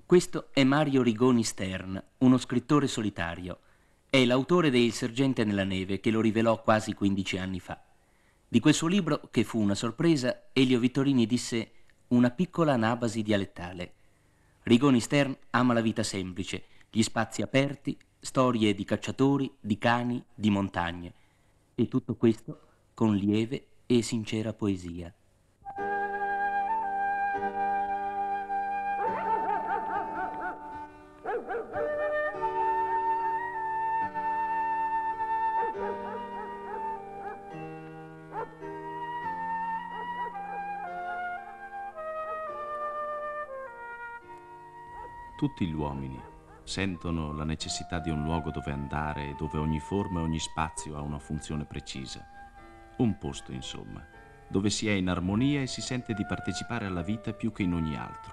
Questo è Mario Rigoni Stern, uno scrittore solitario. È l'autore de Il sergente nella neve che lo rivelò quasi 15 anni fa. Di quel suo libro, che fu una sorpresa, Elio Vittorini disse una piccola anabasi dialettale. Rigoni Stern ama la vita semplice, gli spazi aperti, storie di cacciatori, di cani, di montagne. E tutto questo con lieve e sincera poesia. Tutti gli uomini sentono la necessità di un luogo dove andare, dove ogni forma e ogni spazio ha una funzione precisa. Un posto, insomma, dove si è in armonia e si sente di partecipare alla vita più che in ogni altro.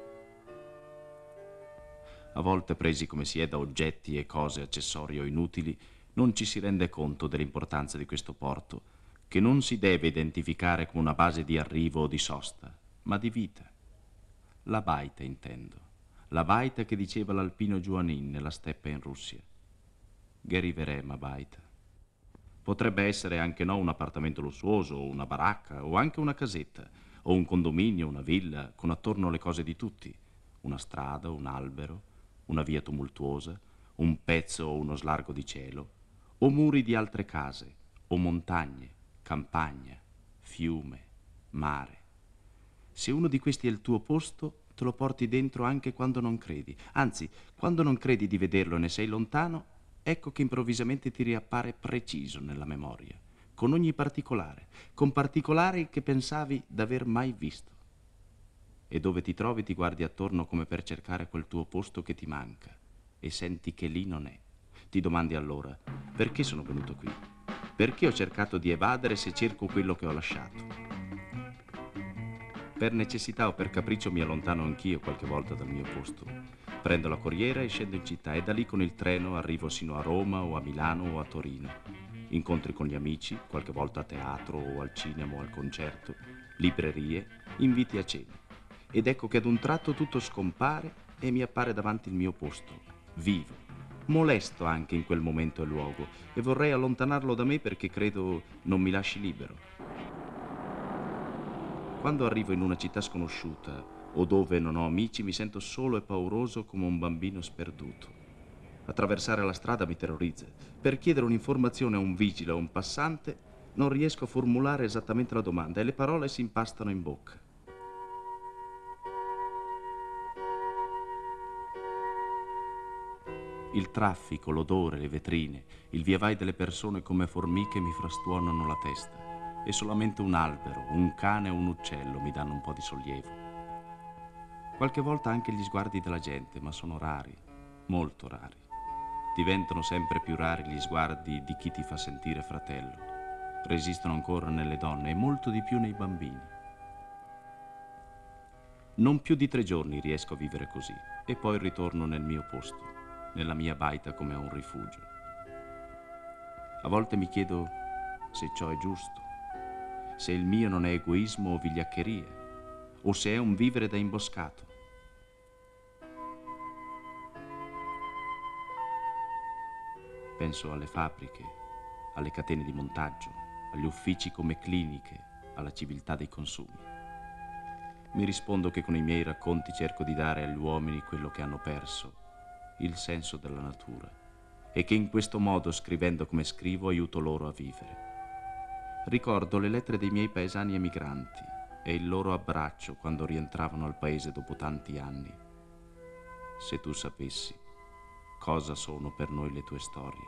A volte, presi come si è da oggetti e cose accessorie o inutili, non ci si rende conto dell'importanza di questo porto, che non si deve identificare come una base di arrivo o di sosta, ma di vita. La baita, intendo. La baita che diceva l'alpino Juanin nella steppa in Russia. Geriverema baita. Potrebbe essere anche no un appartamento lussuoso, o una baracca, o anche una casetta, o un condominio, una villa, con attorno le cose di tutti. Una strada, un albero, una via tumultuosa, un pezzo o uno slargo di cielo, o muri di altre case, o montagne, campagna, fiume, mare. Se uno di questi è il tuo posto, te lo porti dentro anche quando non credi. Anzi, quando non credi di vederlo e ne sei lontano, ecco che improvvisamente ti riappare preciso nella memoria, con ogni particolare, con particolari che pensavi d'aver mai visto. E dove ti trovi ti guardi attorno come per cercare quel tuo posto che ti manca e senti che lì non è. Ti domandi allora, perché sono venuto qui? Perché ho cercato di evadere se cerco quello che ho lasciato? Per necessità o per capriccio mi allontano anch'io qualche volta dal mio posto. Prendo la corriera e scendo in città e da lì con il treno arrivo sino a Roma o a Milano o a Torino. Incontri con gli amici, qualche volta a teatro o al cinema o al concerto, librerie, inviti a cena. Ed ecco che ad un tratto tutto scompare e mi appare davanti il mio posto, vivo, molesto anche in quel momento e luogo, e vorrei allontanarlo da me perché credo non mi lasci libero. Quando arrivo in una città sconosciuta o dove non ho amici, mi sento solo e pauroso come un bambino sperduto. Attraversare la strada mi terrorizza. Per chiedere un'informazione a un vigile o a un passante non riesco a formulare esattamente la domanda e le parole si impastano in bocca. Il traffico, l'odore, le vetrine, il via vai delle persone come formiche mi frastuonano la testa. E solamente un albero, un cane o un uccello mi danno un po' di sollievo. Qualche volta anche gli sguardi della gente, ma sono rari, molto rari. Diventano sempre più rari gli sguardi di chi ti fa sentire fratello. Resistono ancora nelle donne e molto di più nei bambini. Non più di 3 giorni riesco a vivere così e poi ritorno nel mio posto, nella mia baita come a un rifugio. A volte mi chiedo se ciò è giusto. Se il mio non è egoismo o vigliaccheria, o se è un vivere da imboscato. Penso alle fabbriche, alle catene di montaggio, agli uffici come cliniche, alla civiltà dei consumi. Mi rispondo che con i miei racconti cerco di dare agli uomini quello che hanno perso, il senso della natura, e che in questo modo, scrivendo come scrivo, aiuto loro a vivere. Ricordo le lettere dei miei paesani emigranti e il loro abbraccio quando rientravano al paese dopo tanti anni. Se tu sapessi cosa sono per noi le tue storie.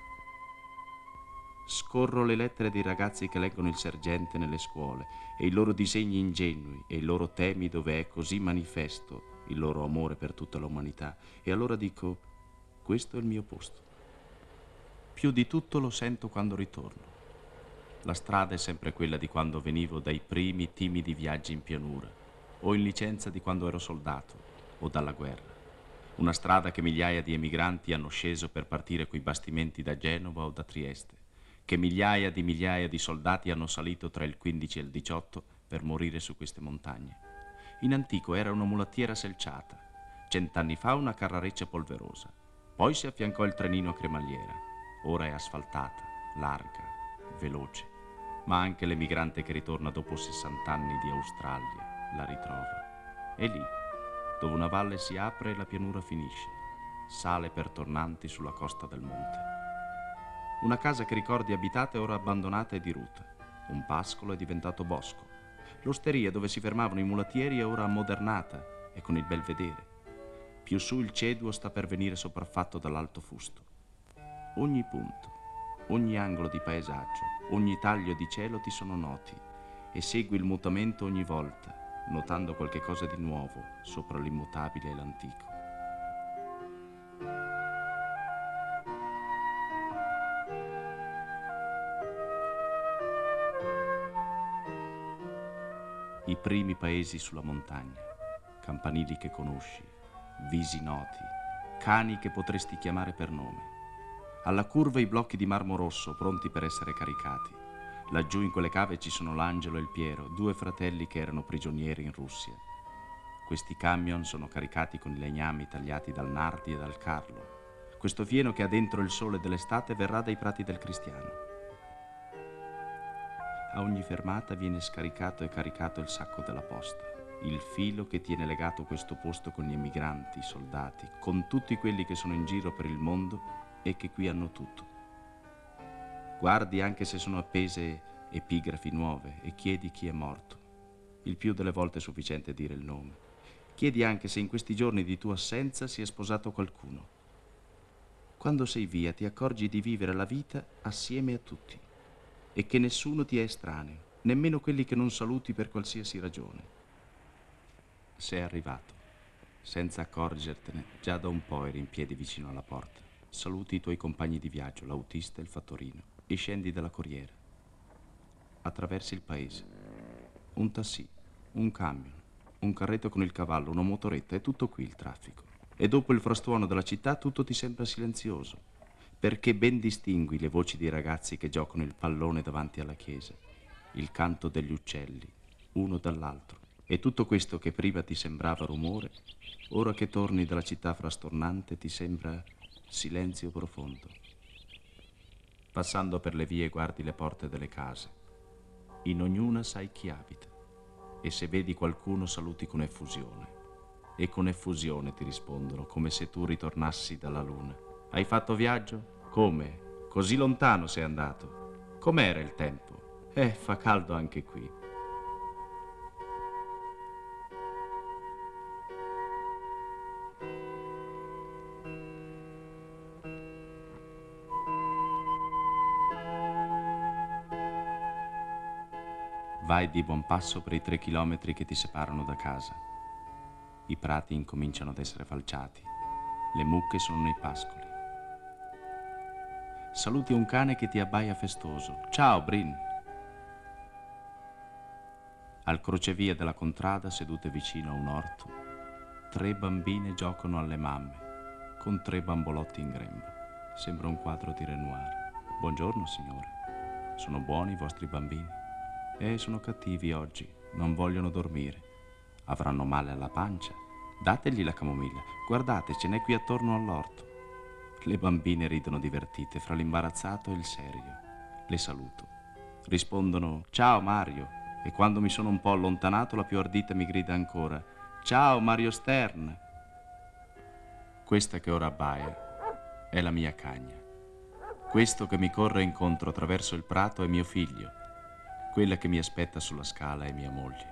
Scorro le lettere dei ragazzi che leggono il sergente nelle scuole e i loro disegni ingenui e i loro temi dove è così manifesto il loro amore per tutta l'umanità. E allora dico, questo è il mio posto. Più di tutto lo sento quando ritorno. La strada è sempre quella di quando venivo dai primi timidi viaggi in pianura, o in licenza di quando ero soldato, o dalla guerra. Una strada che migliaia di emigranti hanno sceso per partire coi bastimenti da Genova o da Trieste, che migliaia di soldati hanno salito tra il 15 e il 18 per morire su queste montagne. In antico era una mulattiera selciata. 100 anni fa una carrareccia polverosa. Poi si affiancò il trenino a cremagliera. Ora è asfaltata, larga, veloce. Ma anche l'emigrante che ritorna dopo 60 anni di Australia la ritrova. È lì, dove una valle si apre e la pianura finisce. Sale per tornanti sulla costa del monte. Una casa che ricordi abitata è ora abbandonata e diruta. Un pascolo è diventato bosco. L'osteria dove si fermavano i mulattieri è ora ammodernata e con il belvedere. Più su il ceduo sta per venire sopraffatto dall'alto fusto. Ogni punto, ogni angolo di paesaggio, ogni taglio di cielo ti sono noti e segui il mutamento ogni volta, notando qualche cosa di nuovo sopra l'immutabile e l'antico. I primi paesi sulla montagna, campanili che conosci, visi noti, cani che potresti chiamare per nome. Alla curva i blocchi di marmo rosso pronti per essere caricati. Laggiù in quelle cave ci sono l'Angelo e il Piero, 2 fratelli che erano prigionieri in Russia. Questi camion sono caricati con i legnami tagliati dal Nardi e dal Carlo. Questo fieno che ha dentro il sole dell'estate verrà dai prati del Cristiano. A ogni fermata viene scaricato e caricato il sacco della posta, il filo che tiene legato questo posto con gli emigranti, i soldati, con tutti quelli che sono in giro per il mondo e che qui hanno tutto. Guardi anche se sono appese epigrafi nuove e chiedi chi è morto. Il più delle volte è sufficiente dire il nome. Chiedi anche se in questi giorni di tua assenza si è sposato qualcuno. Quando sei via ti accorgi di vivere la vita assieme a tutti e che nessuno ti è estraneo, nemmeno quelli che non saluti per qualsiasi ragione. Sei arrivato, senza accorgertene, già da un po' eri in piedi vicino alla porta. Saluti i tuoi compagni di viaggio, l'autista e il fattorino, e scendi dalla corriera. Attraversi il paese. Un tassì, un camion, un carretto con il cavallo, una motoretta, è tutto qui il traffico. E dopo il frastuono della città tutto ti sembra silenzioso, perché ben distingui le voci dei ragazzi che giocano il pallone davanti alla chiesa, il canto degli uccelli, uno dall'altro, e tutto questo che prima ti sembrava rumore, ora che torni dalla città frastornante ti sembra silenzio profondo. Passando per le vie guardi le porte delle case. In ognuna sai chi abita e se vedi qualcuno saluti con effusione. E con effusione ti rispondono come se tu ritornassi dalla luna. Hai fatto viaggio? Come? Così lontano sei andato? Com'era il tempo? Fa caldo anche qui. Vai di buon passo per i 3 chilometri che ti separano da casa. I prati incominciano ad essere falciati. Le mucche sono nei pascoli. Saluti un cane che ti abbaia festoso. Ciao, Brin. Al crocevia della contrada, sedute vicino a un orto, 3 bambine giocano alle mamme, con 3 bambolotti in grembo. Sembra un quadro di Renoir. Buongiorno, signore. Sono buoni i vostri bambini? Sono cattivi oggi, non vogliono dormire. Avranno male alla pancia. Dategli la camomilla. Guardate, ce n'è qui attorno all'orto. Le bambine ridono divertite fra l'imbarazzato e il serio. Le saluto. Rispondono, ciao Mario. E quando mi sono un po' allontanato, la più ardita mi grida ancora, ciao Mario Stern. Questa che ora abbaia è la mia cagna. Questo che mi corre incontro attraverso il prato è mio figlio. Quella che mi aspetta sulla scala è mia moglie.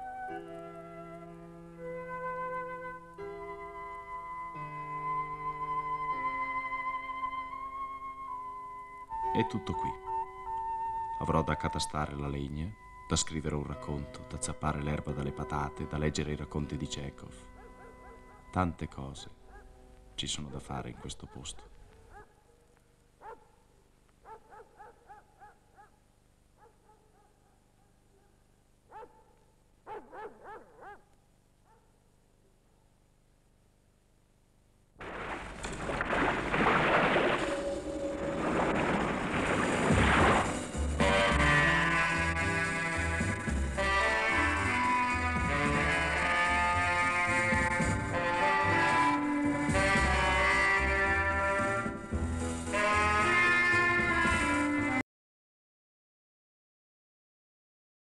È tutto qui. Avrò da accatastare la legna, da scrivere un racconto, da zappare l'erba dalle patate, da leggere i racconti di Chekhov. Tante cose ci sono da fare in questo posto.